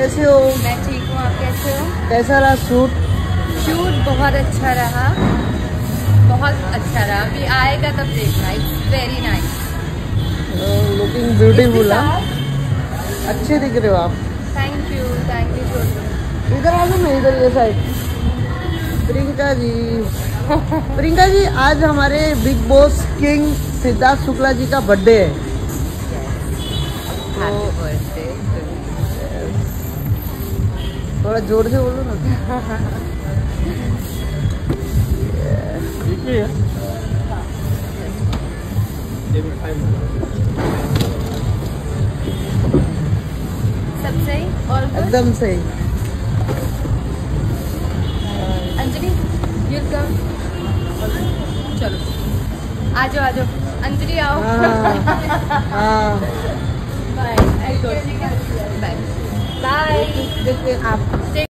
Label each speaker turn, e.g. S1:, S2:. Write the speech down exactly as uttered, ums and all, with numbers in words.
S1: कैसे हो?
S2: मैं ठीक हूँ, आप कैसे हो?
S1: कैसा रहा शूट?
S2: शूट बहुत अच्छा रहा, बहुत अच्छा रहा। अभी आएगा तब देखना। It's very nice,
S1: looking beautiful. अच्छे दिख रहे हो आप।
S2: Thank you, thank you so much.
S1: इधर आ जाओ ना, इधर ये साइड। प्रियंका जी प्रियंका जी, आज हमारे Bigg Boss king Siddharth Shukla ji का बर्थडे है।
S2: Happy birthday.
S1: थोड़ा जोर से बोलो ना।
S2: सब सही और
S1: एकदम सही।
S2: Anjali you'll come। चलो आ जाओ, आ जाओ अंजलि, आओ।
S1: हाँ
S2: बाय बाय बाय।
S1: आप